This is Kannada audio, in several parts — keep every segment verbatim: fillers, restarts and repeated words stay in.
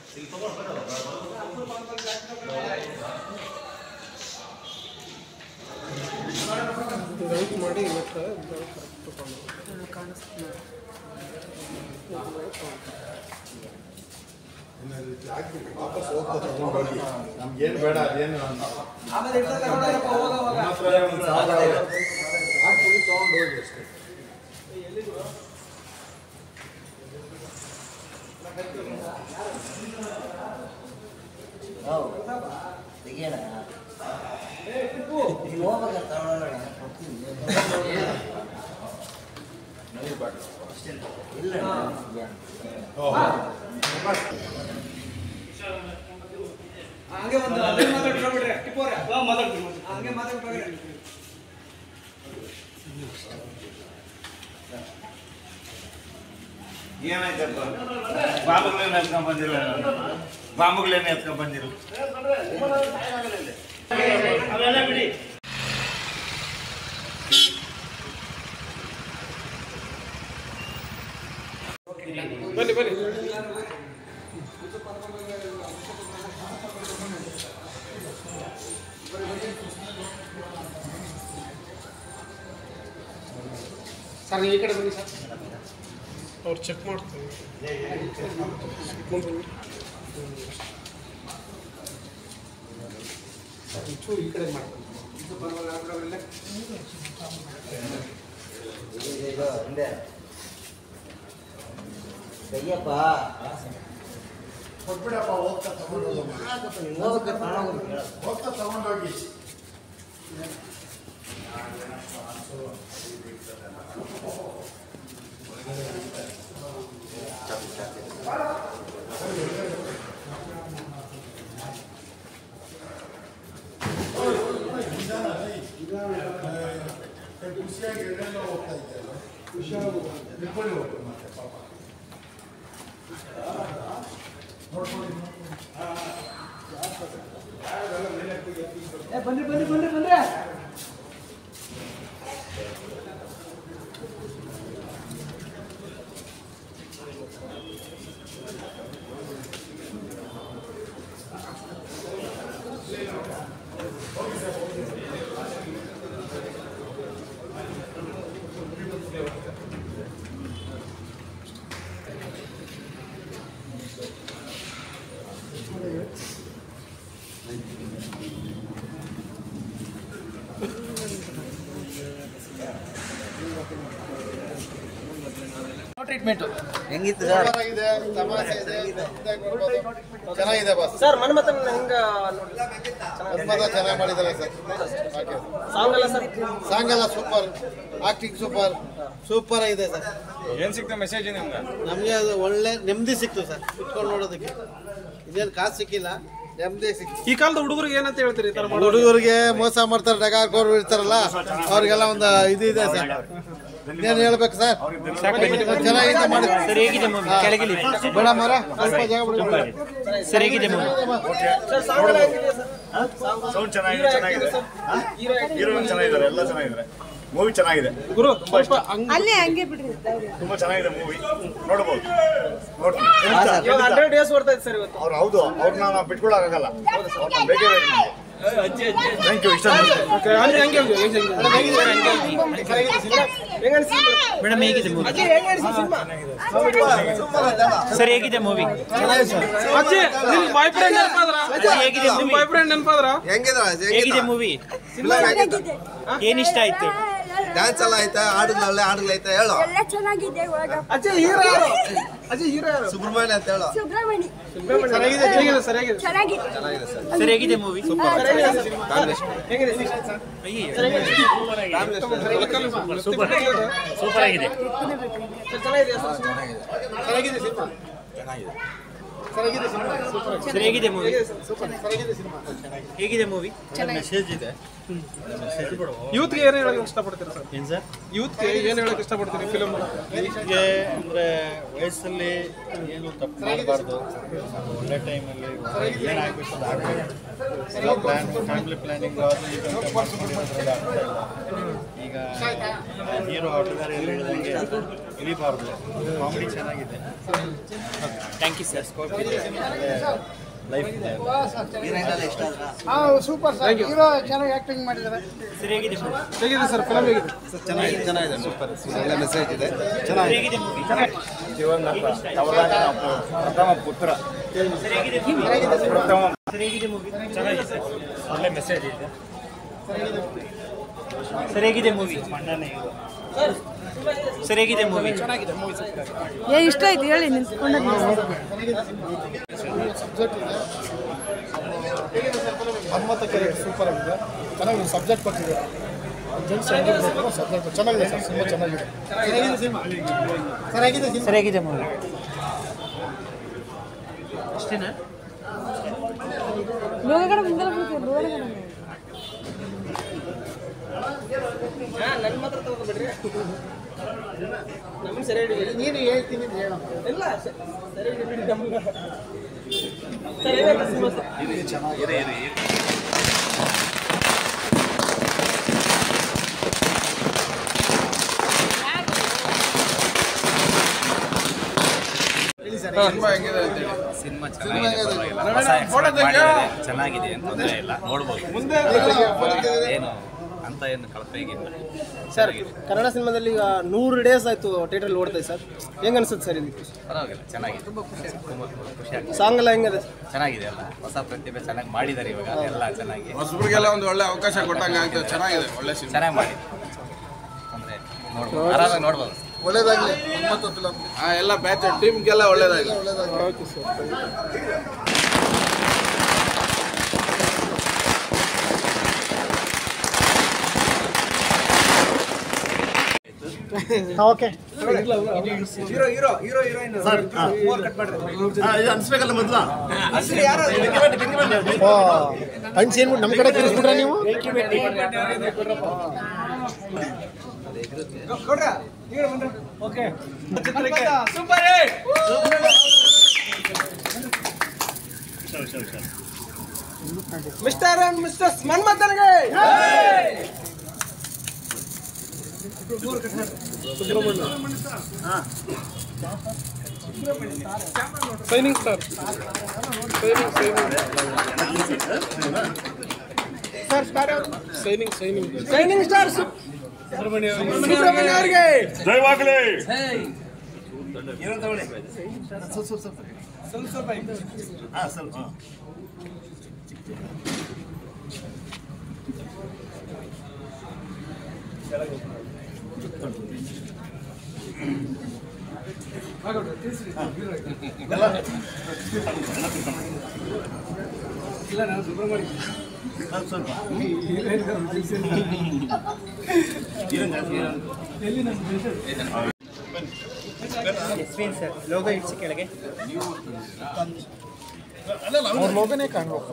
ಲೈಟ್ ಮಾಡಿ ಮತ್ತೆ ಕಾಣಿಸ್ತೀನಿ ವಾಪಸ್ ಹೋಗ್ತಾ ತಗೊಂಡೋಗಿ ನಮ್ಗೇನು ಬೇಡ ಅದೇನು ತಗೊಂಡೋಗಿ ಅಷ್ಟೇ. ತೆಗಿಯೋಣ ಹೋಗ್ಬೇಕಂತ ಇಲ್ಲ ಹಂಗೆ ಒಂದು ಮಾತಾಡ್ಬಿಡ್ರಿ ಟಿಪ್ಪೋರೆ ಮಾತಾಡ್ತೀವಿ ಹಂಗೆ ಮಾತಾಡ್ಬಿಟ್ರೆ ಏನಾಯ್ತಪ್ಪ ಬಾಂಬುಗಳೇನು ಎತ್ಕೊಂಡ್ ಬಂದಿಲ್ಲ ಬಾಂಬುಗಳೇನು ಎತ್ಕೊಂಡ್ ಬಂದಿರು ಅವೆಲ್ಲ ಬಿಡಿ. ಬನ್ನಿ ಬನ್ನಿ ಸರ್ ಈ ಕಡೆ ಬನ್ನಿ ಸರ್ ಅವ್ರು ಚೆಕ್ ಮಾಡ್ತಾರೆ ಚೂರು ಈ ಕಡೆ ಮಾಡ್ತಾರೆ ಕೈಯಪ್ಪ ಕೊಟ್ಬಿಡಪ್ಪ ಹೋಗ್ತಾ ತಗೊಂಡೋಗಿ ಹೋಗ್ತಾ ತಗೊಂಡೋಗಿ ಖುಷಿಯಾಗಿ ಎಲ್ಲೆಲ್ಲ ಹೋಗ್ತಾ ಇದ್ದೆಲ್ಲ ಖುಷಿಯಾಗಿ ನಿಲ್ಕೊಳ್ಳಿ ಹೋಗ್ತದೆ ಮತ್ತೆ ಪಾಪ ನೋಡ್ಕೊಳ್ಳಿ ಬನ್ನಿ ಬನ್ನಿ ಬನ್ನಿ ಬನ್ನಿ ಟ್ರೀಟ್ಮೆಂಟ್ ಹೆಂಗಿತ್ತು ಸರ್? ಚೆನ್ನಾಗಿದೆ ಬಸ್ ಸರ್ ಮನ್ಮಥನ್ ಹೆಂಗ ಮನ್ಮಥ ಚೆನ್ನಾಗಿ ಮಾಡಿದ್ದಾರೆ ಸರ್. ಸಾಂಗ್ ಅಲ್ಲ ಸರ್ ಸಾಂಗ್ ಎಲ್ಲ ಸೂಪರ್, ಆಕ್ಟಿಂಗ್ ಸೂಪರ್ ಸೂಪರ್ ಆಗಿದೆ ಸರ್. ಏನ್ ಸಿಕ್ತ ಮೆಸೇಜ್ ನಿಮ್ಗೆ? ನಮಗೆ ಅದು ಒಳ್ಳೆ ನೆಮ್ಮದಿ ಸಿಕ್ತು ಸರ್ ಕುತ್ಕೊಂಡು ನೋಡೋದಕ್ಕೆ. ಇದೇನು ಕಾಸು ಸಿಕ್ಕಿಲ್ಲ, ನೆಮ್ಮದಿ ಸಿಕ್ತು. ಈ ಕಾಲದ ಹುಡುಗರಿಗೆ ಏನಂತ ಹೇಳ್ತೀರಿ ಈ ತರ ಹುಡುಗರಿಗೆ ಮೋಸ ಮಾಡ್ತಾರೆ, ಡಗಾರ್ಕೋರು ಇರ್ತಾರಲ್ಲ ಅವ್ರಿಗೆಲ್ಲ ಒಂದು ಇದು ಇದೆ ಸರ್. ಏನು ಹೇಳ್ಬೇಕು ಸರ್? ಚೆನ್ನಾಗಿದೆ ಮಾಡಿ ಬೇಡ ಮರ ಸ್ವಲ್ಪ ಜಾಗ ಬಿಡಿ. ಸರಿಯಾಗಿದೆ ಸೌಂಡ್ ಚೆನ್ನಾಗಿದೆ, ಚೆನ್ನಾಗಿದೆ, ಹೀರೋಯಿನ್ ಚೆನ್ನಾಗಿದ್ದಾರೆ, ಎಲ್ಲ ಚೆನ್ನಾಗಿದ್ದಾರೆ. ಮೂವಿ ಚೆನ್ನಾಗಿದೆ ಗುರು ಅಲ್ಲೇ ಹಂಗೆ ಬಿಡ್ರಿ ತುಂಬಾ ಚೆನ್ನಾಗಿದೆ ಮೂವಿ, ನೋಡಬಹುದು. ನೋಡ್ತೀನಿ ಹಂಡ್ರೆಡ್ ಡೇಸ್ ಬರ್ತಾ ಇದೆ ಸರ್ ಇವತ್ತು. ಅವ್ರು ಹೌದು, ಅವ್ರನ್ನ ನಾವು ಬಿಟ್ಕೊಳಕ್ಕಾಗಲ್ಲ, ಅವ್ರನ್ನ ಬೇಕೇ ಬೇಕು ನಮಗೆ. Thank you. ಇಷ್ಟ ಮೇಡಮ್ ಹೇಗಿದೆ ಮೂವಿ? ಸರ್ ಹೇಗಿದೆ ಮೂವಿ? ಅಜ್ಜಿ ನಿಮ್ಮ ಬಾಯ್ ಫ್ರೆಂಡ್ ನೆನಪಾದ್ರ? ಹೇಗಿದೆ ನಿಮ್ಮ ಬಾಯ್ ಫ್ರೆಂಡ್ ನೆನಪಾದ್ರ? ಹೇಗಿದೆ ಮೂವಿ? ಏನ್ ಇಷ್ಟ ಆಯ್ತು? ಡ್ಯಾನ್ಸ್ ಎಲ್ಲ ಐತೆ, ಹಾಡುಗಳಲ್ಲ ಹಾಡುಗಳು ಐತೆ, ಹೇಳು. ಎಲ್ಲ ಚೆನ್ನಾಗಿದೆ ಇವಾಗ. ಅಜ್ಜಿ ಹೀರೋ ಯಾರು? ಅಜ್ಜಿ ಹೀರೋ ಯಾರು? ಸುಬ್ರಹ್ಮಣ್ಯ ಅಂತ ಹೇಳು. ಸುಬ್ರಹ್ಮಣ್ಯ ಸರಿಯಾಗಿದೆ, ಹೇಗಿದೆ ಸರಿಯಾಗಿದೆ ಚೆನ್ನಾಗಿದೆ. ಸರ್ ಹೇಗಿದೆ ಮೂವಿ? ಸೂಪರ್. ಹೇಗಿದೆ ಸೂಪರ್ ಸೂಪರ್ ಆಗಿದೆ. ಚೆನ್ನಾಗಿದೆ ಸರಿಯಾಗಿದೆ ಸಿನಿಮಾ. ಚೆನ್ನಾಗಿದೆ ಸರಿಯಾಗಿದೆ ಸಿನಿಮಾ. ಸೂಪರ್. ಸರಿಯಾಗಿದೆ ಮೂವಿ. ಸೂಪರ್. ಸರಿಯಾಗಿದೆ ಸಿನಿಮಾ. ಹೇಗಿದೆ ಮೂವಿ? ಮೆಸೇಜ್ ಇದೆ. ಯೂತ್ಗೆ ಏನು ಹೇಳಕ್ಕೆ ಇಷ್ಟಪಡ್ತೀರಾ ಸರ್? ಏನು ಸರ್? ಯೂತ್ಗೆ ಏನು ಹೇಳಕ್ಕೆ ಇಷ್ಟಪಡ್ತೀರಿ ಫಿಲಮ್? ಯೂತ್ಗೆ ಅಂದರೆ ವಯಸ್ಸಲ್ಲಿ ಏನು ತಪ್ಪು ಮಾಡಬಾರ್ದು, ಒಳ್ಳೆ ಟೈಮಲ್ಲಿ ಏನಾಗಬೇಕು ಅದು ಆಗಬೇಕು. ಎಲ್ಲ ಪ್ಲ್ಯಾನ್ ಫ್ಯಾಮಿಲಿ ಪ್ಲ್ಯಾನಿಂಗು ಅದು ಇದು ಅಂತ ಮಾಡ್ಕೊಂಡಿರೋದ್ರಲ್ಲಿ ಆಗ್ತಾ ಇಲ್ಲ. ಈಗ ಹೀರೋ ಆಟಗಾರ ಹೇಳಿದಂಗೆ ಇಳಿಬಾರ್ದು ಕಾಮಿಡಿ ಚೆನ್ನಾಗಿದೆ. Thank you sir. ಲೈಫ್ ಇದೆ. ಸೂಪರ್ ಸರ್, ಹೀರೋ ಚೆನ್ನಾಗಿ ಆಕ್ಟಿಂಗ್ ಮಾಡಿದ್ದಾರೆ. ಸರ್ ಹೇಗಿದೆ ಹೇಗಿದೆ ಸರ್ ಫಿಲಮ್ ಹೇಗಿದೆ? ಚೆನ್ನಾಗಿದೆ ಚೆನ್ನಾಗಿದೆ ಸೂಪರ್ ಒಳ್ಳೆ ಮೆಸೇಜ್ ಇದೆ. ಹೇಗಿದೆ ಮೂವಿ? ದಿವಂಗತ ಅವರಾಜನ ಪ್ರಥಮ ಪುತ್ರ ಸರ್ ಹೇಗಿದೆ ಪ್ರಥಮ ಸರ್ ಹೇಗಿದೆ ಮೂವಿ? ಚೆನ್ನಾಗಿದೆ ಸರ್. ಒಳ್ಳೆ ಮೆಸೇಜ್ ಇದೆ. ಸರ್ ಹೇಗಿದೆ ಮೂವಿ? ಸರ್ ಹೇಗಿದೆ ಮೂವಿ? ಏ ಇಷ್ಟ ಆಯ್ತು ಹೇಳಿ ನಿಂತ್ಕೊಂಡದ್ದು. ಹನುಮಂತ ಕ್ಯಾರೆಕ್ಟರ್ ಸೂಪರ್ ಆಗಿದೆ, ಚೆನ್ನಾಗಿದೆ, ಸಬ್ಜೆಕ್ಟ್ ಕೊಟ್ಟಿದೆ. ಜೆಂಟ್ಸ್ ಸಬ್ಜೆಕ್ಟ್ ಚೆನ್ನಾಗಿದೆ ಸರ್, ತುಂಬ ಚೆನ್ನಾಗಿದೆ. ಚೆನ್ನಾಗಿದೆ ಸರ್ ಹೇಗಿದೆ ಮೂವಿ? ಅಷ್ಟೇನಾ? ಲೋಗಗಡೆ ಮುಂದೆ ಬರ್ತೀವಿ, ಲೋಗಗಡೆ ನನ್ನ ಮಾತ್ರ ತಗೋಬೇಡ್ರಿ. ನಮಗೆ ಸರಿ ಹೇಳಿ. ನೀನು ಹೇಳ್ತೀನಿ ಹೇಳೋ ಇಲ್ಲ ಸರಿ ಹೇಳಿ ನಮ್ಗೆ. ಸರ್ ಏನಾಯ್ತು ಸಿನಿಮಾ ಸರ್? ಚೆನ್ನಾಗಿದೆ. ಸಿನಿಮಾ ಚೆನ್ನಾಗಿದೆ, ಚೆನ್ನಾಗಿದೆ ಅಂತ ತೊಂದರೆ ಇಲ್ಲ, ನೋಡ್ಬೋದು. ಏನು ಅಂತ ಏನು ಕಳಪೆಗಿಲ್ಲ ಸರ್ ಕನ್ನಡ ಸಿನಿಮಾದಲ್ಲಿ ಈಗ ನೂರು ಡೇಸ್ ಆಯ್ತು ಥಿಯೇಟರ್ ಓಡ್ತಾ ಸರ್, ಹೆಂಗ ಅನ್ಸುತ್ತೆ ಸರ್ ಇದಕ್ಕೆ? ಪರವಾಗಿಲ್ಲ, ಚೆನ್ನಾಗಿದೆ, ತುಂಬ ಖುಷಿ ಆಗ್ತದೆ. ಸಾಂಗ್ ಎಲ್ಲ ಹೆಂಗದೆ? ಚೆನ್ನಾಗಿದೆ, ಎಲ್ಲ ಹೊಸ ಪ್ರತಿಭೆ ಚೆನ್ನಾಗಿ ಮಾಡಿದ್ದಾರೆ ಇವಾಗ, ಎಲ್ಲ ಚೆನ್ನಾಗಿ ಹೊಸಬ್ರಿಗೆಲ್ಲ ಒಂದು ಒಳ್ಳೆ ಅವಕಾಶ ಕೊಟ್ಟಂಗೆ ಆಗ್ತದೆ. ಚೆನ್ನಾಗಿದೆ, ಒಳ್ಳೆ ಸಿನಿಮಾ, ಚೆನ್ನಾಗಿ ಮಾಡಿ ಅಂದರೆ ನೋಡ್ಬೋದು, ಆರಾಮಾಗಿ ನೋಡ್ಬೋದು. ಒಳ್ಳೇದಾಗಲಿ. ಎಲ್ಲ ಬ್ಯಾಚ್ ಟೀಮ್ಗೆಲ್ಲ ಒಳ್ಳೇದಾಗಲಿ. Okay sir. Okay hero hero hero heroine ಮೂರ್ ಕಟ್ ಮಾಡ್ರಿ. ಇದು ಅನ್ಸ್ಬೇಕಲ್ಲ ಮೊದಲ. ಅಸಲಿ ಯಾರು? ಹಂಚಿ ಏನ್ಬಿಟ್ಟು ನಮ್ಮ ಕಡೆ ತಿರ್ಸ್ಬಿಟ್ರೆ ನೀವು? ಕೊಡ್ರ ಹೀರೋ ಬಂದ್ರೆ okay. Super hit. Mister and ಮಿಸ್ಟರ್ಸ್ ಮನ್ಮಥನ್ಗೆ shining star sir star shining shining shining star Subramanya ಅವರಿಗೆ ಜಯವಾಗಲಿ. ಹಾಂ ಸ್ವಲ್ಪ ಹಾಂ ಸ್ವಲ್ಪ ಎಸ್ವಿನ್ ಸರ್ ಲೋಗೋ ಇಡ್ಸಿ ಕೆಳಗೆ. ಅವ್ರ ಲೋಗನೇ ಕಾಣಬೇಕು.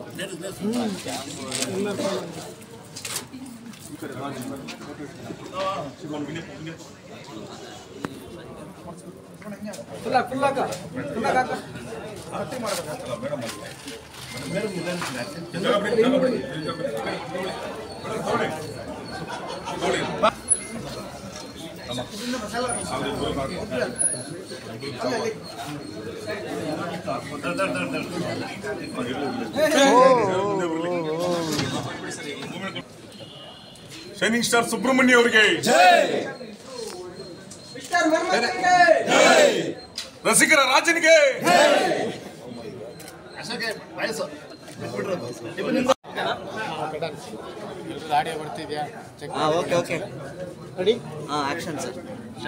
ಫುಲ್ ಫುಲ್ ಹಾಕ ಫುಲ್ ಹಾಕ. ಶೈನಿಂಗ್ ಸ್ಟಾರ್ ಸುಬ್ರಹ್ಮಣ್ಯ ಅವರಿಗೆ ರಸಿಕರ ರಾಜನಿಗೆ ಆಡಿಯೋ ಬರ್ತಿದ್ಯಾ? ಹಾಂ ಓಕೆ ಓಕೆ ರೆಡಿ? ಹಾಂ ಆ್ಯಕ್ಷನ್ ಸರ್.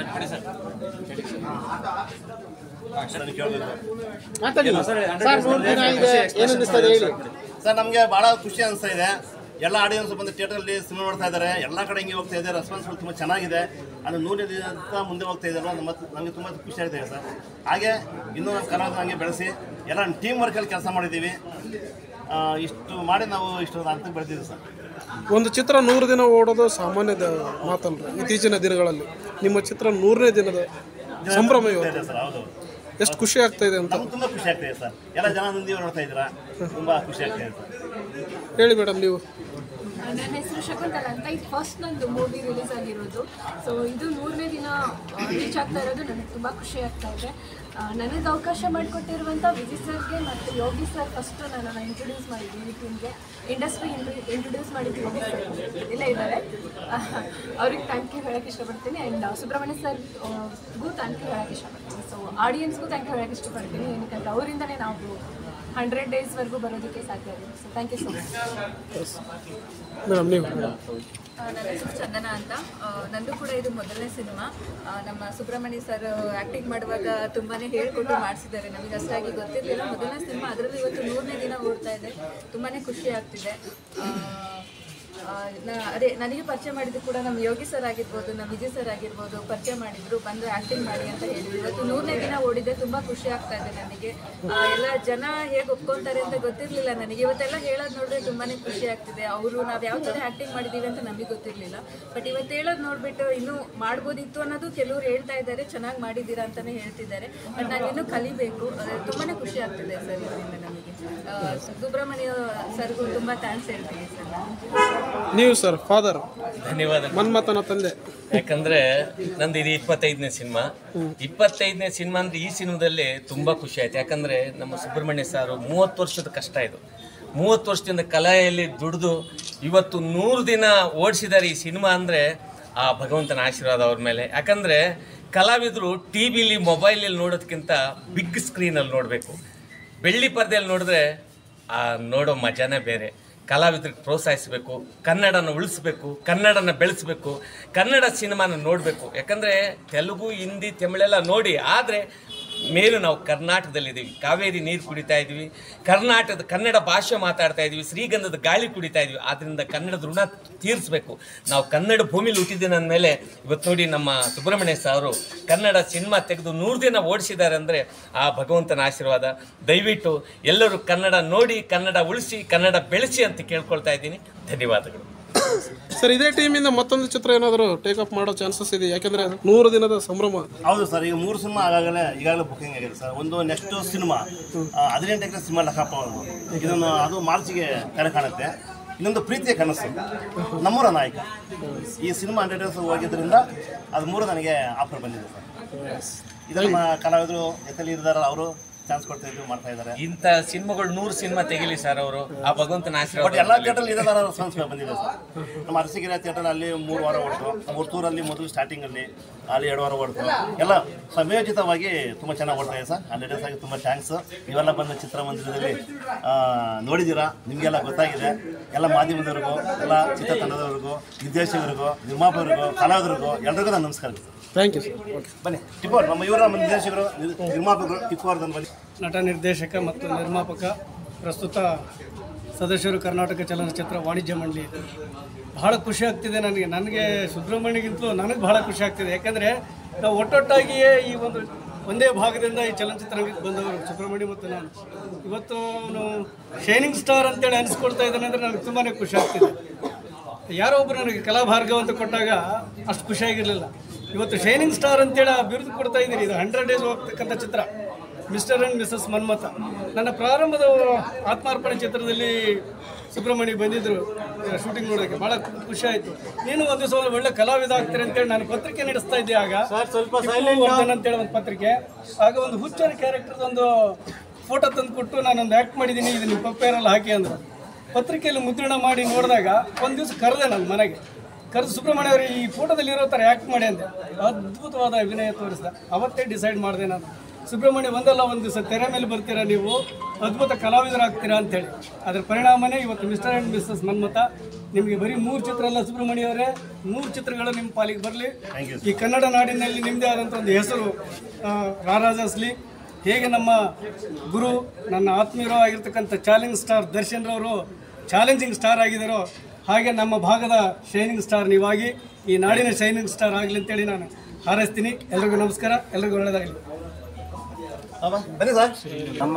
ಮಾತಾಡಿ ಸರ್. ಮೂರು ದಿನ ಇದೆ, ಏನು ಅನಿಸ್ತದೆ ಹೇಳಿ ಸರ್. ನಮಗೆ ಭಾಳ ಖುಷಿ ಅನಿಸ್ತಾ ಇದೆ. ಎಲ್ಲ ಆಡಿಯನ್ಸ್ ಬಂದು ಥಿಯೇಟ್ರಲ್ಲಿ ಸಿನಿಮಾ ನೋಡ್ತಾ ಇದ್ದಾರೆ, ಎಲ್ಲ ಕಡೆ ಹಿಂಗೆ ಹೋಗ್ತಾ ಇದೆ. ರೆಸ್ಪಾನ್ಸಿಬಲ್ ತುಂಬ ಚೆನ್ನಾಗಿದೆ. ಅದು ನೂರನೇ ದಿನ ಅಂತ ಮುಂದೆ ಹೋಗ್ತಾ ಇದ್ದಾರೆ, ಮತ್ತು ನಮಗೆ ತುಂಬ ಖುಷಿ ಆಗಿದೆ ಸರ್. ಹಾಗೆ ಇನ್ನೂ ನಮ್ಮ ಕನ್ನಡ ಹಂಗೆ ಬೆಳೆಸಿ ಎಲ್ಲ ಟೀಮ್ ವರ್ಕಲ್ಲಿ ಕೆಲಸ ಮಾಡಿದ್ದೀವಿ. ಇಷ್ಟು ಮಾಡಿ ನಾವು ಇಷ್ಟು ಹಂತಕ್ಕೆ ಬೆಳೆದಿದ್ದೀವಿ ಸರ್. ಒಂದು ಚಿತ್ರ ನೂರು ದಿನ ಓಡೋದು ಸಾಮಾನ್ಯದ ಮಾತಲ್ರಿ. ಇತ್ತೀಚಿನ ದಿನಗಳಲ್ಲಿ ನಿಮ್ಮ ಚಿತ್ರ ನೂರನೇ ದಿನದ ಸಂಭ್ರಮ ಇವತ್ತು. ಸರ್ ಹೌದು, ಎಷ್ಟು ಖುಷಿ ಆಗ್ತಾ ಇದೆ ಅಂತ ನಮ್ಗೆ ತುಂಬ ಖುಷಿ ಆಗ್ತಾ ಇದೆ ಸರ್. ಎಲ್ಲ ಜನ ಮುಂದೆ ನೋಡ್ತಾ ಇದ್ದೀರಾ, ತುಂಬ ಖುಷಿ ಆಗ್ತಾ ಇದೆ ಸರ್. ಹೇಳಿ ಮೇಡಮ್ ನೀವು. ನನ್ನ ಹೆಸರು ಶಕುಂತಲ ಅಂತ. ಇದು ಫಸ್ಟ್ ನಂದು ಮೂವಿ ರಿಲೀಸ್ ಆಗಿರೋದು. ಸೊ ಇದು ಮೂರನೇ ದಿನ ರೀಚ್ ಆಗ್ತಾ ಇರೋದು ನನಗೆ ತುಂಬ ಖುಷಿ ಆಗ್ತಾ ಇದೆ. ನನಗೆ ಅವಕಾಶ ಮಾಡಿಕೊಟ್ಟಿರುವಂಥ ವಿಜಯ್ ಸರ್ಗೆ ಮತ್ತು ಯೋಗಿ ಸರ್ ಫಸ್ಟು ನನ್ನನ್ನು ಇಂಟ್ರೊಡ್ಯೂಸ್ ಮಾಡಿದ್ದೀನಿ ಟೀಮ್ಗೆ. ಇಂಡಸ್ಟ್ರಿ ಇಂಟ್ರೊಡ್ಯೂಸ್ ಮಾಡಿದ್ದು ಯೋಗಿ ಸರ್ ಇಲ್ಲೇ ಇದ್ದಾರೆ. ಅವ್ರಿಗೆ ಥ್ಯಾಂಕ್ ಯು ಹೇಳೋಕ್ಕೆ ಇಷ್ಟಪಡ್ತೀನಿ. ಆ್ಯಂಡ್ ಸುಬ್ರಹ್ಮಣ್ಯ ಸರ್ಗೂ ಥ್ಯಾಂಕ್ ಯು ಹೇಳೋಕ್ಕೆ ಇಷ್ಟಪಡ್ತೀನಿ. ಸೊ ಆಡಿಯನ್ಸ್ಗೂ ಥ್ಯಾಂಕ್ ಯು ಹೇಳೋಕ್ಕೆ ಇಷ್ಟಪಡ್ತೀನಿ. ಏನಕ್ಕೆ ಅವರಿಂದನೇ ನಾವು ಹಂಡ್ರೆಡ್ ಡೇಸ್ವರೆಗೂ ಬರೋದಕ್ಕೆ ಸಾಧ್ಯ ಇದೆ. So thank you so much. Madam ನೀವು ನನ್ನ ಹೆಸರು ಚಂದನ ಅಂತ. ನಂದು ಕೂಡ ಇದು ಮೊದಲನೇ ಸಿನಿಮಾ. ನಮ್ಮ ಸುಬ್ರಹ್ಮಣ್ಯ ಸರ್ ಆ್ಯಕ್ಟಿಂಗ್ ಮಾಡುವಾಗ ತುಂಬಾ ಹೇಳ್ಕೊಟ್ಟು ಮಾಡಿಸಿದ್ದಾರೆ. ನಮಗೆ ಅಷ್ಟಾಗಿ ಗೊತ್ತಿರಲಿಲ್ಲ. ಮೊದಲನೇ ಸಿನಿಮಾ, ಅದರಲ್ಲೂ ಇವತ್ತು ಮೂರನೇ ದಿನ ಓಡ್ತಾ ಇದೆ. ತುಂಬಾ ಖುಷಿ ಆಗ್ತಿದೆ. ಅದೇ ನನಗೆ ಪರಿಚಯ ಮಾಡಿದ್ದು ಕೂಡ ನಮ್ಮ ಯೋಗಿ ಸರ್ ಆಗಿರ್ಬೋದು, ನಮ್ಮ ವಿಜಯ್ ಸರ್ ಆಗಿರ್ಬೋದು ಪರಿಚಯ ಮಾಡಿದ್ರು, ಬಂದು ಆ್ಯಕ್ಟಿಂಗ್ ಮಾಡಿ ಅಂತ ಹೇಳಿದ್ರು. ಇವತ್ತು ನೂರನೇ ದಿನ ಓಡಿದೆ. ತುಂಬ ಖುಷಿ ಆಗ್ತಾ ಇದೆ ನನಗೆ. ಎಲ್ಲ ಜನ ಹೇಗೆ ಒಪ್ಕೊತಾರೆ ಅಂತ ಗೊತ್ತಿರಲಿಲ್ಲ ನನಗೆ. ಇವತ್ತೆಲ್ಲ ಹೇಳೋದು ನೋಡಿದ್ರೆ ತುಂಬಾ ಖುಷಿ ಆಗ್ತಿದೆ. ಅವರು ನಾವು ಯಾವ ಥರ ಆ್ಯಕ್ಟಿಂಗ್ ಮಾಡಿದ್ದೀವಿ ಅಂತ ನಮಗೆ ಗೊತ್ತಿರಲಿಲ್ಲ. ಬಟ್ ಇವತ್ತು ಹೇಳೋದು ನೋಡಿಬಿಟ್ಟು ಇನ್ನೂ ಮಾಡ್ಬೋದಿತ್ತು ಅನ್ನೋದು ಕೆಲವರು ಹೇಳ್ತಾ ಇದ್ದಾರೆ. ಚೆನ್ನಾಗಿ ಮಾಡಿದ್ದೀರಾ ಅಂತಲೇ ಹೇಳ್ತಿದ್ದಾರೆ. ಬಟ್ ನಾನು ಇನ್ನೂ ಕಲಿಬೇಕು. ತುಂಬಾ ಖುಷಿ ಆಗ್ತಿದೆ ಸರ್ ಇದರಿಂದ ನಮಗೆ. ಸುಬ್ರಹ್ಮಣ್ಯ ಸರ್ಗೂ ತುಂಬ ಥ್ಯಾಂಕ್ಸ್ ಹೇಳ್ತೀನಿ ಸರ್. ನೀವು ಸರ್ ಫಾದರ್. ಧನ್ಯವಾದ. ಮನ್ಮಥನ ತಂದೆ. ಯಾಕಂದ್ರೆ ನಂದು ಇದು ಇಪ್ಪತ್ತೈದನೇ ಸಿನಿಮಾ. ಇಪ್ಪತ್ತೈದನೇ ಸಿನಿಮಾ ಅಂದ್ರೆ ಈ ಸಿನಿಮಾದಲ್ಲಿ ತುಂಬಾ ಖುಷಿ ಆಯ್ತು. ಯಾಕಂದ್ರೆ ನಮ್ಮ ಸುಬ್ರಹ್ಮಣ್ಯ ಸಾರು ಮೂವತ್ತು ವರ್ಷದ ಕಷ್ಟ ಇದು. ಮೂವತ್ತು ವರ್ಷದಿಂದ ಕಲೆಯಲ್ಲಿ ದುಡಿದು ಇವತ್ತು ನೂರು ದಿನ ಓಡಿಸಿದ್ದಾರೆ ಈ ಸಿನಿಮಾ. ಅಂದರೆ ಆ ಭಗವಂತನ ಆಶೀರ್ವಾದ ಅವ್ರ ಮೇಲೆ. ಯಾಕಂದರೆ ಕಲಾವಿದರು ಟಿ ವಿಲಿ ಮೊಬೈಲಲ್ಲಿ ನೋಡೋದಕ್ಕಿಂತ ಬಿಗ್ ಸ್ಕ್ರೀನಲ್ಲಿ ನೋಡಬೇಕು. ಬೆಳ್ಳಿ ಪರದೆಯಲ್ಲಿ ನೋಡಿದ್ರೆ ಆ ನೋಡೋ ಮಜಾನೇ ಬೇರೆ. ಕಲಾವಿದರಿಗೆ ಪ್ರೋತ್ಸಾಹಿಸಬೇಕು, ಕನ್ನಡನ ಉಳಿಸ್ಬೇಕು, ಕನ್ನಡನ ಬೆಳೆಸಬೇಕು, ಕನ್ನಡ ಸಿನಿಮಾನ ನೋಡಬೇಕು. ಯಾಕಂದರೆ ತೆಲುಗು, ಹಿಂದಿ, ತಮಿಳೆಲ್ಲ ನೋಡಿ, ಆದರೆ ಮೇಲು ನಾವು ಕರ್ನಾಟಕದಲ್ಲಿದ್ದೀವಿ. ಕಾವೇರಿ ನೀರು ಕುಡಿತಾ ಇದ್ದೀವಿ, ಕರ್ನಾಟಕದ ಕನ್ನಡ ಭಾಷೆ ಮಾತಾಡ್ತಾ ಇದ್ದೀವಿ, ಶ್ರೀಗಂಧದ ಗಾಳಿ ಕುಡಿತಾ ಇದ್ದೀವಿ. ಆದ್ದರಿಂದ ಕನ್ನಡದ ಋಣ ತೀರಿಸ್ಬೇಕು. ನಾವು ಕನ್ನಡ ಭೂಮಿಲಿ ಹುಟ್ಟಿದ್ದೀನಿ ಅಂದಮೇಲೆ ಇವತ್ತು ನೋಡಿ ನಮ್ಮ ಸುಬ್ರಹ್ಮಣ್ಯ ಸಾರು ಕನ್ನಡ ಸಿನಿಮಾ ತೆಗೆದು ನೂರು ದಿನ ಓಡಿಸಿದ್ದಾರೆ ಅಂದರೆ ಆ ಭಗವಂತನ ಆಶೀರ್ವಾದ. ದಯವಿಟ್ಟು ಎಲ್ಲರೂ ಕನ್ನಡ ನೋಡಿ, ಕನ್ನಡ ಉಳಿಸಿ, ಕನ್ನಡ ಬೆಳೆಸಿ ಅಂತ ಕೇಳ್ಕೊಳ್ತಾ ಇದ್ದೀನಿ. ಧನ್ಯವಾದಗಳು ಸರ್. ಇದೇ ಟೀಮಿಂದ ಮತ್ತೊಂದು ಚಿತ್ರ ಏನಾದರೂ ಟೇಕ್ ಅಪ್ ಮಾಡೋ ಚಾನ್ಸಸ್ ಇದೆ? ಯಾಕಂದ್ರೆ ನೂರು ದಿನದ ಸಂಭ್ರಮ. ಹೌದು ಸರ್. ಈಗ ಮೂರು ಸಿನಿಮಾ ಆಗಾಗಲೇ ಈಗಾಗಲೇ ಬುಕಿಂಗ್ ಆಗಿದೆ ಸರ್. ಒಂದು ನೆಕ್ಸ್ಟ್ ಸಿನಿಮಾ ಹದಿನೆಂಟಕ್ಕೆ ಸಿನಿಮಾ ಲೆಕ್ಕಪ್ಪ ಒಂದು ಇದನ್ನು ಅದು ಮಾರ್ಚಿಗೆ ಕರೆ ಕಾಣುತ್ತೆ. ಇನ್ನೊಂದು ಪ್ರೀತಿಯ ಕನಸು, ನಮ್ಮೂರ ನಾಯಕ. ಈ ಸಿನಿಮಾ ಹಂಡ್ರೆಡ್ ಡೇಸ್ ಹೋಗಿದ್ದರಿಂದ ಅದು ಮೂರು ನನಗೆ ಆಫರ್ ಬಂದಿದೆ ಸರ್. ಇದನ್ನು ಕಲಾವಿದರು ಎತ್ತಲ್ಲಿ ಇದ್ದಾರೆ, ಅವರು ಚಾನ್ಸ್ ಕೊಡ್ತಾ ಇದ್ರು, ಮಾಡ್ತಾ ಇದ್ದಾರೆ. ಇಂಥ ಸಿನಿಮಾಗಳು ನೂರು ಸಿನಿಮಾ ತೆಗಿಲಿ ಸರ್ ಅವರು. ಆ ಭಗವಂತನ ಆಶೀರ್ವಾದ. ಬಟ್ ಎಲ್ಲ ಥಿಯೇಟರ್ ಇದೇ ಥರ ರೆಸ್ಪಾನ್ಸ್ ಬಂದಿದೆ ಸರ್. ನಮ್ಮ ಅರಸೀಕೆರೆ ಥಿಯೇಟರ್ ಅಲ್ಲಿ ಮೂರು ವಾರ ಓಡ್ತು, ಮೂರ್ತೂರಲ್ಲಿ ಮೊದಲು ಸ್ಟಾರ್ಟಿಂಗಲ್ಲಿ ಅಲ್ಲಿ ಎರಡು ವಾರ ಓಡ್ತು. ಎಲ್ಲ ಸಂಯೋಜಿತವಾಗಿ ತುಂಬ ಚೆನ್ನಾಗಿ ಓಡ್ತಾ ಇದೆ ಸರ್. ಹಂಡ್ರೆಡ್ ಡೇಸ್ ಆಗಿ ತುಂಬ ಥ್ಯಾಂಕ್ಸ್. ನೀವೆಲ್ಲ ಬಂದ ಚಿತ್ರಮಂದಿರದಲ್ಲಿ ನೋಡಿದ್ದೀರಾ, ನಿಮಗೆಲ್ಲ ಗೊತ್ತಾಗಿದೆ. ಎಲ್ಲ ಮಾಧ್ಯಮದವ್ರಿಗೂ, ಎಲ್ಲ ಚಿತ್ರತಂಡದವ್ರಿಗೂ, ನಿರ್ದೇಶಕರಿಗೂ, ನಿರ್ಮಾಪಕರಿಗೂ, ಕಲಾವಿದರಿಗೂ ಎಲ್ರಿಗೂ ನಾನು ನಮಸ್ಕಾರ. Thank you sir. ಬನ್ನಿ ಟಿಪ್ಪು ಅವ್ರು, ನಮ್ಮ ಇವರ ನಿರ್ದೇಶಕರು, ನಿರ್ಮಾಪಕರು ಟಿಪ್ಪು ಅವ್ರದ್ದು ಬನ್ನಿ. ನಟ ನಿರ್ದೇಶಕ ಮತ್ತು ನಿರ್ಮಾಪಕ, ಪ್ರಸ್ತುತ ಸದಸ್ಯರು ಕರ್ನಾಟಕ ಚಲನಚಿತ್ರ ವಾಣಿಜ್ಯ ಮಂಡಳಿ. ಬಹಳ ಖುಷಿ ಆಗ್ತಿದೆ ನನಗೆ. ನನಗೆ ಸುಬ್ರಹ್ಮಣ್ಯಗಿಂತಲೂ ನನಗೆ ಬಹಳ ಖುಷಿ ಆಗ್ತಿದೆ. ಯಾಕೆಂದರೆ ನಾವು ಒಟ್ಟೊಟ್ಟಾಗಿಯೇ ಈ ಒಂದು ಒಂದೇ ಭಾಗದಿಂದ ಈ ಚಲನಚಿತ್ರರಂಗಕ್ಕೆ ಬಂದವರು ಸುಬ್ರಹ್ಮಣ್ಯ ಮತ್ತು ನಾನು. ಇವತ್ತು ಅವನು ಶೈನಿಂಗ್ ಸ್ಟಾರ್ ಅಂತೇಳಿ ಅನಿಸ್ಕೊಳ್ತಾ ಇದ್ದಾನೆ ಅಂದರೆ ನನಗೆ ತುಂಬಾ ಖುಷಿ ಆಗ್ತಿದೆ. ಯಾರೋ ಒಬ್ಬರು ನನಗೆ ಕಲಾಭಾರ್ಗವ ಅಂತ ಕೊಟ್ಟಾಗ ಅಷ್ಟು ಖುಷಿಯಾಗಿರಲಿಲ್ಲ. ಇವತ್ತು ಶೈನಿಂಗ್ ಸ್ಟಾರ್ ಅಂತೇಳಿ ಆ ಬಿರುದು ಕೊಡ್ತಾ ಇದ್ದೀನಿ. ಇದು ಹಂಡ್ರೆಡ್ ಡೇಸ್ ಹೋಗ್ತಕ್ಕಂಥ ಚಿತ್ರ, ಮಿಸ್ಟರ್ ಆ್ಯಂಡ್ ಮಿಸಸ್ ಮನ್ಮಥ. ನನ್ನ ಪ್ರಾರಂಭದ ಆತ್ಮಾರ್ಪಣೆ ಚಿತ್ರದಲ್ಲಿ ಸುಬ್ರಹ್ಮಣ್ಯ ಬಂದಿದ್ದರು ಶೂಟಿಂಗ್ ನೋಡೋಕ್ಕೆ. ಭಾಳ ಖುಷಿ ಆಯಿತು. ನೀನು ಒಂದು ದಿವಸ ಒಳ್ಳೆ ಕಲಾವಿದ ಆಗ್ತೀರಿ ಅಂತೇಳಿ ನಾನು ಪತ್ರಿಕೆ ನಡೆಸ್ತಾ ಇದ್ದೆ. ಆಗ ಸ್ವಲ್ಪ ಅಂತೇಳಿ ಒಂದು ಪತ್ರಿಕೆ. ಆಗ ಒಂದು ಹುಚ್ಚರ ಕ್ಯಾರೆಕ್ಟರ್ದು ಒಂದು ಫೋಟೋ ತಂದು ಕೊಟ್ಟು ನಾನೊಂದು ಆ್ಯಕ್ಟ್ ಮಾಡಿದ್ದೀನಿ, ಇದು ನಿಮ್ಮ ಪಪ್ಪೇರೆಲ್ಲ ಹಾಕಿ ಅಂದರು. ಪತ್ರಿಕೆಯಲ್ಲಿ ಮುದ್ರಣ ಮಾಡಿ ನೋಡಿದಾಗ ಒಂದು ದಿವಸ ಕರೆದೆ ನನ್ನ ಮನೆಗೆ. ಕರೆದು ಸುಬ್ರಹ್ಮಣ್ಯ ಅವರು ಈ ಫೋಟೋದಲ್ಲಿ ಇರೋ ಥರ ಆ್ಯಕ್ಟ್ ಮಾಡಿ ಅಂದೆ. ಅದ್ಭುತವಾದ ಅಭಿನಯ ತೋರಿಸಿದ. ಅವತ್ತೇ ಡಿಸೈಡ್ ಮಾಡಿದೆ ನಾನು, ಸುಬ್ರಹ್ಮಣ್ಯ ಒಂದಲ್ಲ ಒಂದು ದಿವಸ ತೆರೆ ಮೇಲೆ ಬರ್ತೀರಾ, ನೀವು ಅದ್ಭುತ ಕಲಾವಿದರಾಗ್ತೀರಾ ಅಂತೇಳಿ. ಅದರ ಪರಿಣಾಮನೇ ಇವತ್ತು ಮಿಸ್ಟರ್ ಆ್ಯಂಡ್ ಮಿಸಸ್ ಮನ್ಮಥ. ನಿಮಗೆ ಬರೀ ಮೂರು ಚಿತ್ರ ಅಲ್ಲ ಸುಬ್ರಹ್ಮಣ್ಯ ಅವರೇ, ಮೂರು ಚಿತ್ರಗಳು ನಿಮ್ಮ ಪಾಲಿಗೆ ಬರಲಿ. ಈ ಕನ್ನಡ ನಾಡಿನಲ್ಲಿ ನಿಮ್ಮದೇ ಆದಂಥ ಒಂದು ಹೆಸರು ರಾರಾಜಿಸಲಿ. ಹೇಗೆ ನಮ್ಮ ಗುರು, ನನ್ನ ಆತ್ಮೀಯರು ಆಗಿರ್ತಕ್ಕಂಥ ಚಾಲೆಂಜ್ ಸ್ಟಾರ್ ದರ್ಶನ್ರವರು ಚಾಲೆಂಜಿಂಗ್ ಸ್ಟಾರ್ ಆಗಿದ್ದಾರೋ, ಹಾಗೆ ನಮ್ಮ ಭಾಗದ ಶೈನಿಂಗ್ ಸ್ಟಾರ್ ನೀವಾಗಿ ಈ ನಾಡಿನ ಶೈನಿಂಗ್ ಸ್ಟಾರ್ ಆಗಲಿ ಅಂತೇಳಿ ನಾನು ಹಾರೈಸ್ತೀನಿ. ಎಲ್ರಿಗೂ ನಮಸ್ಕಾರ, ಎಲ್ರಿಗೂ ಒಳ್ಳೆಯದಾಗಲಿ. ಬನ್ನಿ ಸರ್. ನಮ್ಮ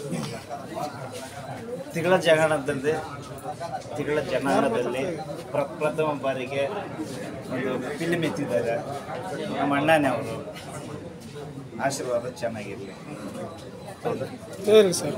ತಿಗಳ ಜಗಣದಲ್ಲಿ ತಿಗಳ ಜನಾಂಗದಲ್ಲಿ ಪ್ರಪ್ರಥಮ ಬಾರಿಗೆ ಒಂದು ಫಿಲ್ಮ್ ಎತ್ತಿದ್ದಾರೆ. ನಮ್ಮ ಅಣ್ಣನೇ ಅವರು. ಆಶೀರ್ವಾದ ಚೆನ್ನಾಗಿರಲಿ. ಹೇಳಿ ಸರ್.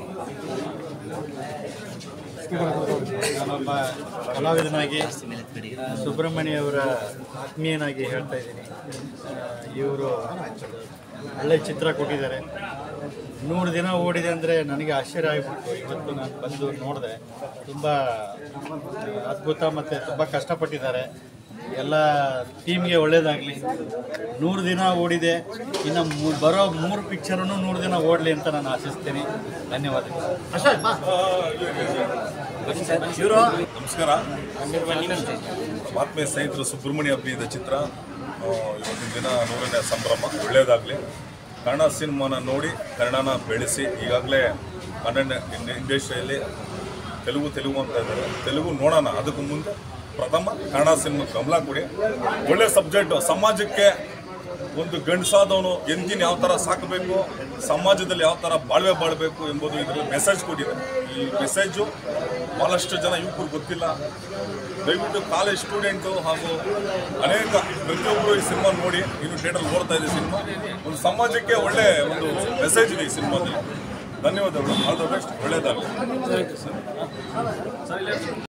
ನಾನೊಬ್ಬ ಕಲಾವಿದನಾಗಿ ಸುಬ್ರಹ್ಮಣ್ಯ ಅವರ ಆತ್ಮೀಯನಾಗಿ ಹೇಳ್ತಾ ಇದ್ದೀನಿ. ಇವರು ಒಳ್ಳೆ ಚಿತ್ರ ಕೊಟ್ಟಿದ್ದಾರೆ. ನೂರು ದಿನ ಓಡಿದೆ ಅಂದರೆ ನನಗೆ ಆಶ್ಚರ್ಯ ಆಗಿಬಿಟ್ಟು ಇವತ್ತು ನಾನು ಬಂದು ನೋಡಿದೆ. ತುಂಬ ಅದ್ಭುತ ಮತ್ತು ತುಂಬ ಕಷ್ಟಪಟ್ಟಿದ್ದಾರೆ. ಎಲ್ಲ ಟೀಮ್ಗೆ ಒಳ್ಳೇದಾಗಲಿ. ನೂರು ದಿನ ಓಡಿದೆ, ಇನ್ನು ಮೂ ಬರೋ ಮೂರು ಪಿಕ್ಚರನ್ನು ನೂರು ದಿನ ಓಡಲಿ ಅಂತ ನಾನು ಆಶಿಸ್ತೀನಿ. ಧನ್ಯವಾದಗಳು. ನಮಸ್ಕಾರ. ಆತ್ಮೀಯ ಸ್ನೇಹಿತರು, ಸುಬ್ರಹ್ಮಣ್ಯ ಅಭಿನಯದ ಚಿತ್ರ ಇವತ್ತಿನ ದಿನ ನೂರನೇ ಸಂಭ್ರಮ, ಒಳ್ಳೆಯದಾಗಲಿ. ಕನ್ನಡ ಸಿನಿಮಾನ ನೋಡಿ ಕನ್ನಡನ ಬೆಳೆಸಿ. ಈಗಾಗಲೇ ಕನ್ನಡ ಇಂಡಸ್ಟ್ರಿಯಲ್ಲಿ ತೆಲುಗು ತೆಲುಗು ಅಂತ ಇದ್ದಾರೆ. ತೆಲುಗು ನೋಡೋಣ, ಅದಕ್ಕೂ ಮುಂದೆ ಪ್ರಥಮ ಕನ್ನಡ ಸಿನಿಮಾ ಗಮನ ಕೊಡಿ. ಒಳ್ಳೆ ಸಬ್ಜೆಕ್ಟು. ಸಮಾಜಕ್ಕೆ ಒಂದು ಗಂಡಸಾದವನು ಎಂದಿನ ಯಾವ ಥರ ಸಾಕಬೇಕು, ಸಮಾಜದಲ್ಲಿ ಯಾವ ಥರ ಬಾಳ್ವೆ ಬಾಳಬೇಕು ಎಂಬುದು ಇದರಲ್ಲಿ ಮೆಸೇಜ್ ಕೊಟ್ಟಿದೆ. ಈ ಮೆಸೇಜು ಭಾಳಷ್ಟು ಜನ ಯುವಕರು ಗೊತ್ತಿಲ್ಲ. ದಯವಿಟ್ಟು ಕಾಲೇಜ್ ಸ್ಟೂಡೆಂಟು ಹಾಗೂ ಅನೇಕ ಪ್ರತಿಯೊಬ್ಬರು ಈ ಸಿನಿಮಾ ನೋಡಿ, ಇನ್ನು ಥಿಯೇಟರ್ ನೋಡ್ತಾ ಇದೆ ಸಿನಿಮಾ. ಒಂದು ಸಮಾಜಕ್ಕೆ ಒಳ್ಳೆ ಒಂದು ಮೆಸೇಜ್ ಇದೆ ಈ ಸಿನಿಮಾದಲ್ಲಿ. ಧನ್ಯವಾದಗಳು. All the best. ಒಳ್ಳೆಯದಾಗಲಿ.